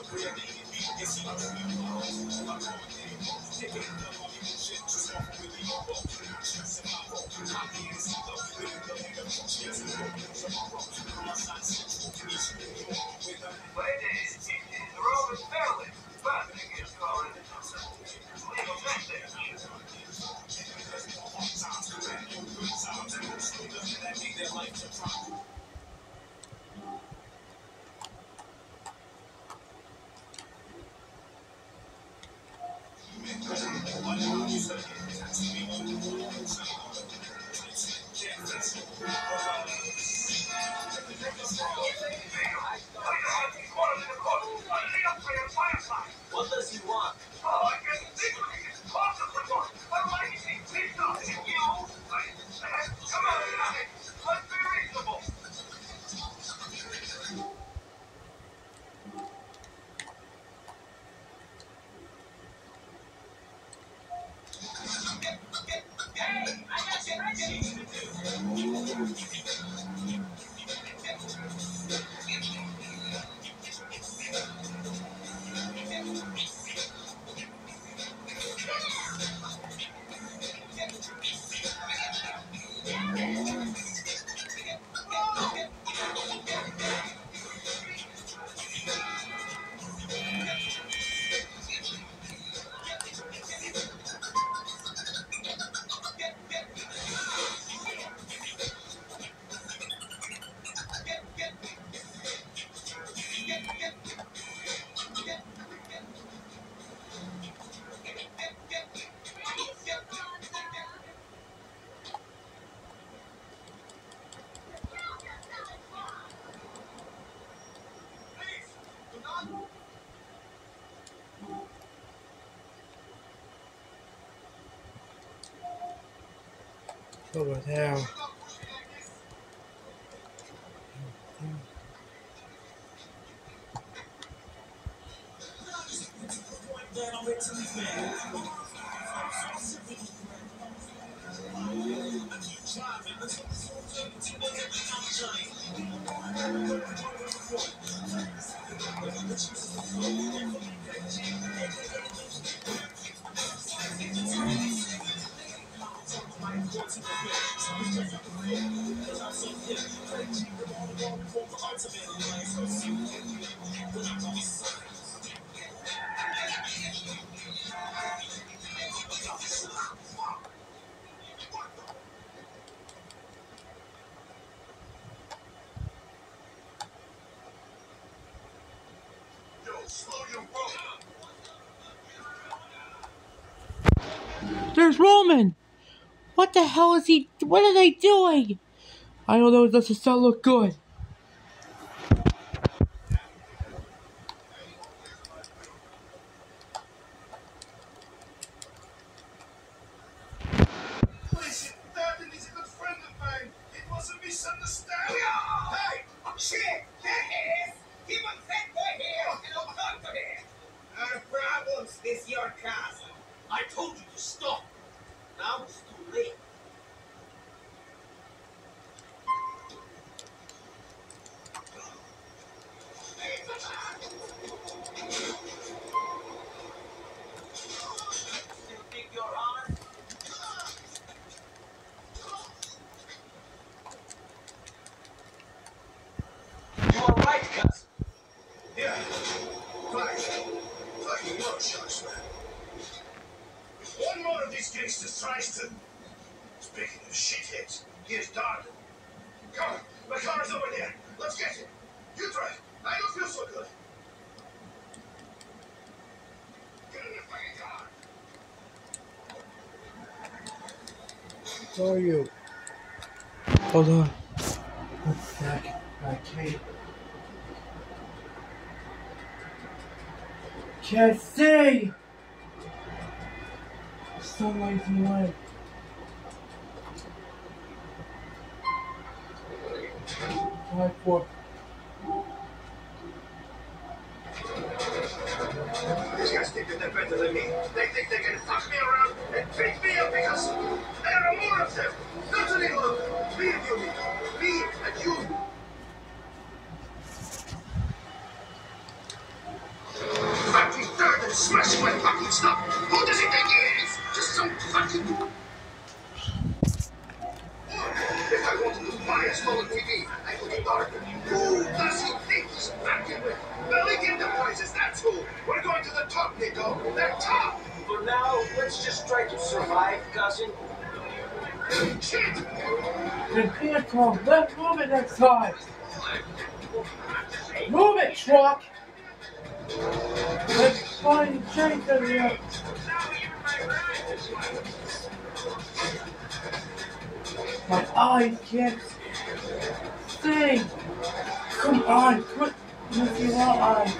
What does he want? Oh, what the hell? There's Roman! What the hell is he? What are they doing? I don't know, it doesn't not look good. Listen, Darden is a good friend of mine. It wasn't misunderstanding. Hey! Shit! There he is! Keep him set by here and I'll talk to him. Our problems is your castle. I told you to stop. Now it's too late. Still think you're on? You are right, cousin. Yeah. Fucking your shots, man. If one more of these gangsters tries to... Speaking of shitheads, here's Darden. Come on, my car's over there. Let's get it. You drive. I don't feel so good. Get in the fucking car. Who are you? Hold on. What's that? Okay. Can't see! Sunlight's in the way. Five, four. These guys think that they're better than me. They think they can fuck me around and beat me up because there are more of them. Not any longer. Me and you, Nico. Me and you. survive, cousin? Shit! The vehicle, let's move it next time. Move it, truck. Let's find a change in here. My eyes can't see. Come on, quit looking out.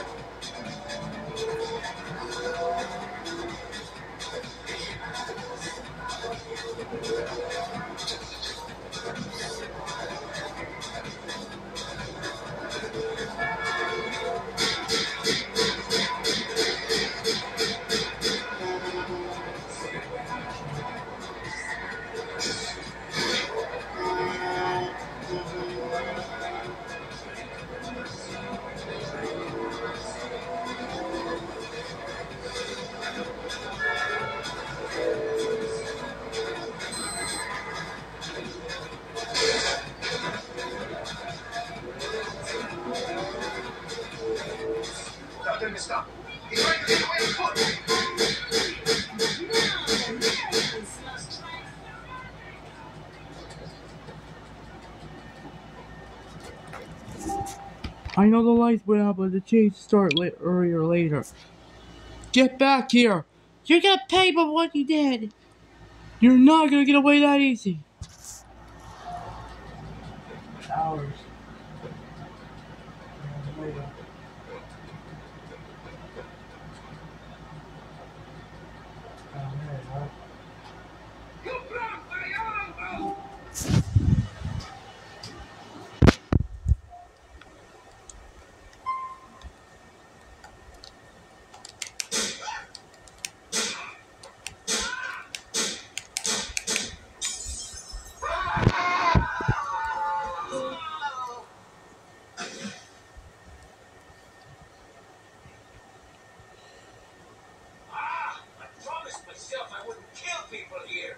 Tell him to stop. He's trying to get away with foot. I know the lights went out, but the chase started earlier or later. Get back here! You're gonna pay for what you did! You're not gonna get away that easy! Hours. I promised myself I wouldn't kill people here.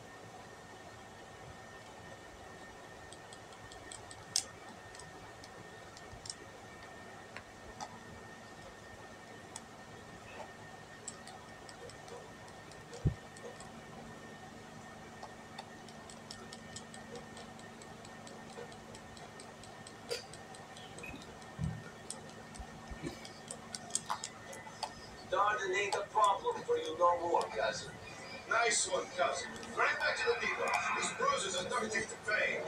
Darden ain't a problem for you no more, cousin. Nice one, cousin. Right back to the depot. These bruises are nothing to fame.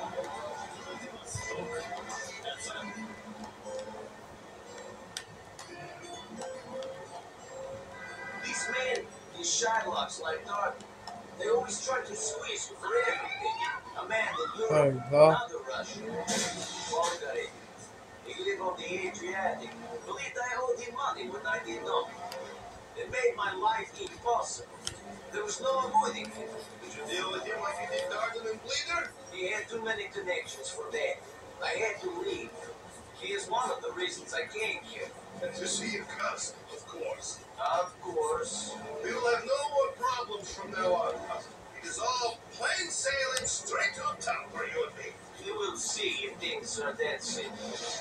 These men, these Shylocks like Darden, they always try to squeeze you for everything. A man in Europe, another Russian. Bulgarian. He lived on the Adriatic. Believed I owed him money when I did not. It made my life impossible. There was no avoiding him. Did you deal with him like you did Darden and Bleeder? He had too many connections for that. I had to leave. He is one of the reasons I came here. And to see your cousin, of course. Of course. We will have no more problems from now on, cousin. It is all plain sailing straight to the top for you and me. You will see if things are that simple.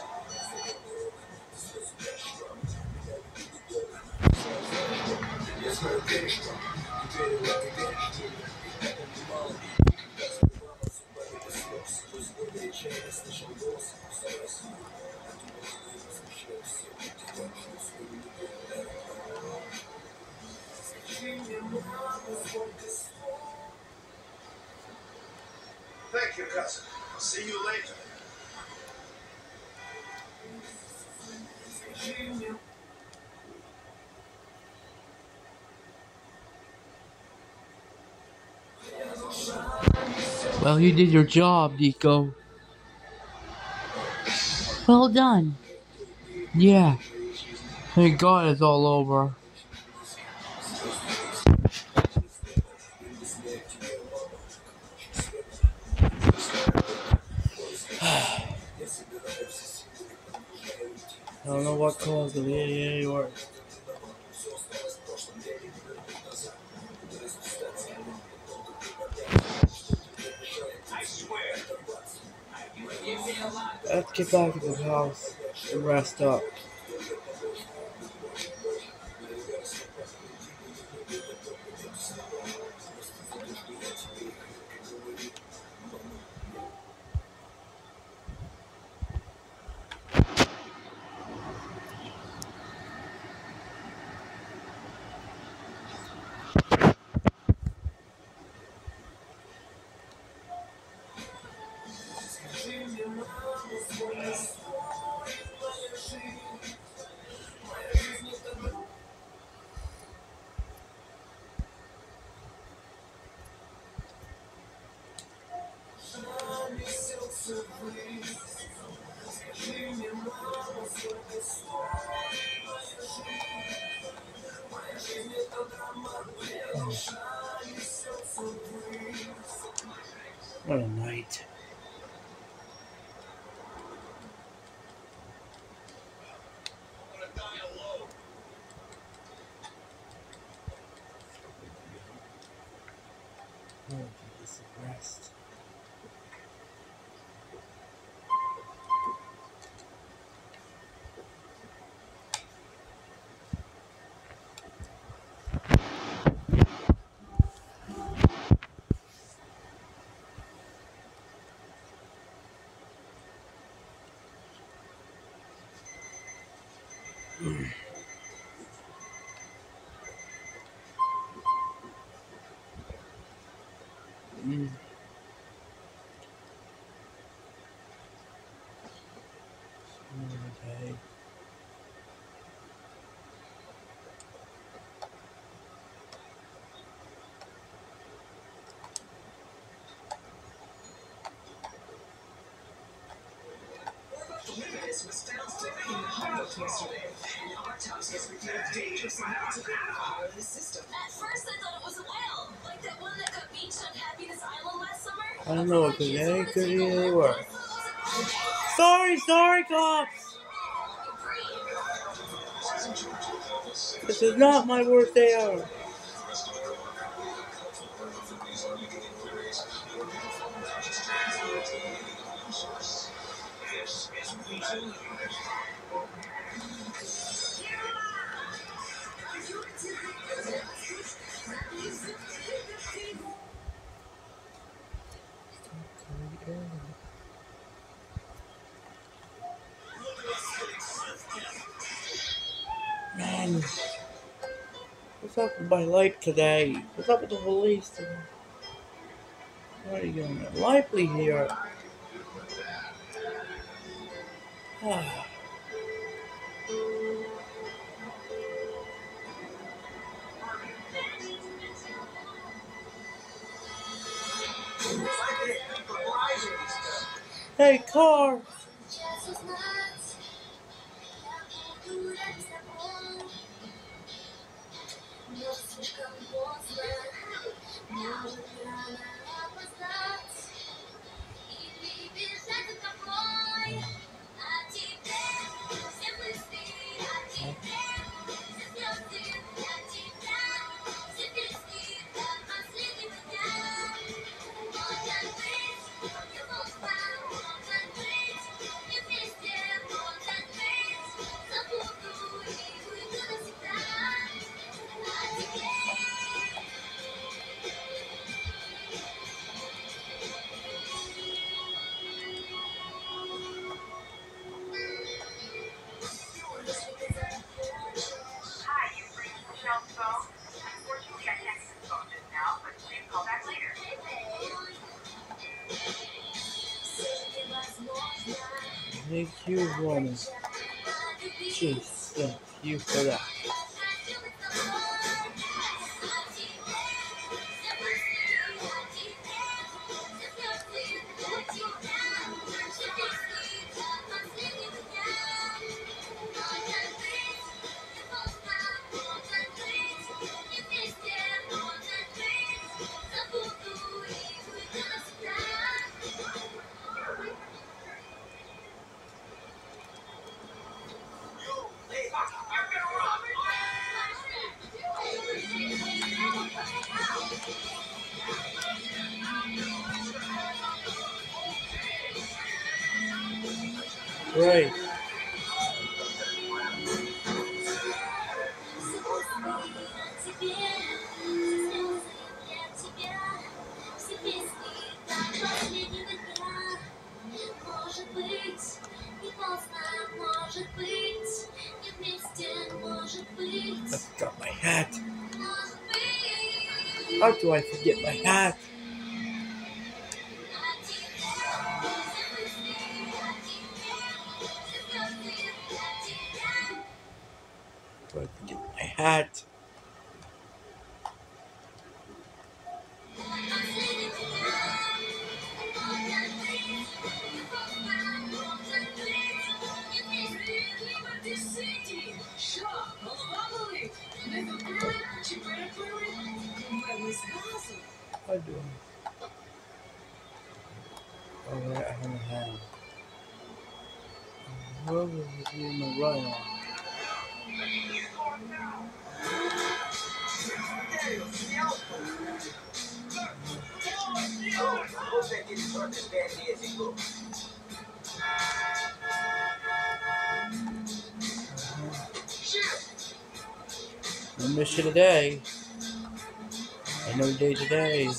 Thank you, cousin. I'll see you later. Well, you did your job, Nico. Well done. Yeah. Thank God it's all over. I don't know what caused it. Yeah, you are. I swear. Let's get back to the house and rest up. What a night. I'm gonna die alone. Oh, this is rest. Okay. Olympus was found floating in the Humboldt yesterday, and autopsy has revealed dangerous amounts of alcohol in his system. At first, I thought it was a whale, like that one that got beached on Happiness Island last summer. I don't know what they could they were. Sorry, cops! This is not my worst day ever. Man, what's up with my life today? What's up with the police today? What are you doing? Lively here. Hey, car! Thank you, woman. Jeez, thank you for that. Right. I forgot my hat. How do I forget my hat? hat. I do. Alright, I have a hand. Where was it in my right arm? Oh, I hope that didn't hurt as badly as it looked. I miss you today. Another day today.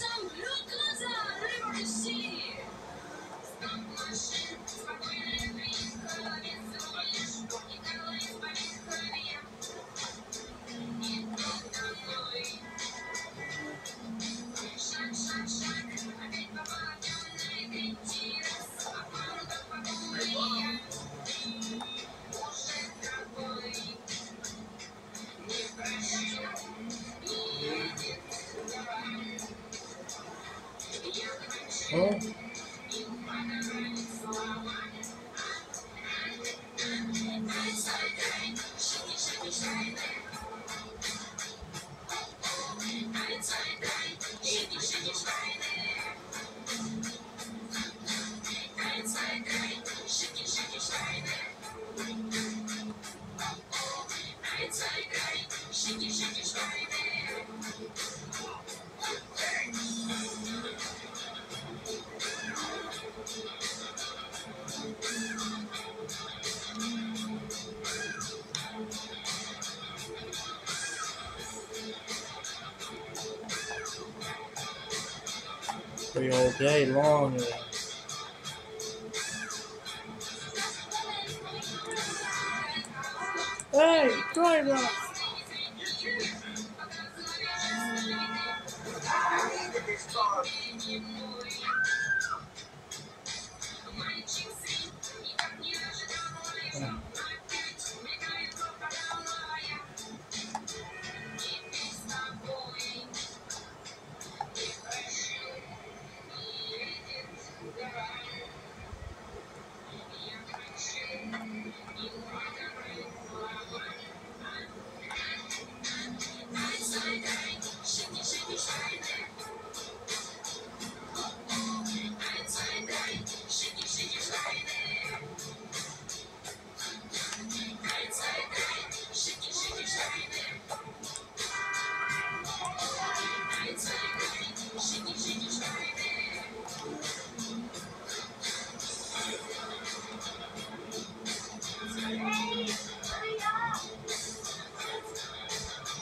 Huh? Free all day long. Hey, driver! I needed this car.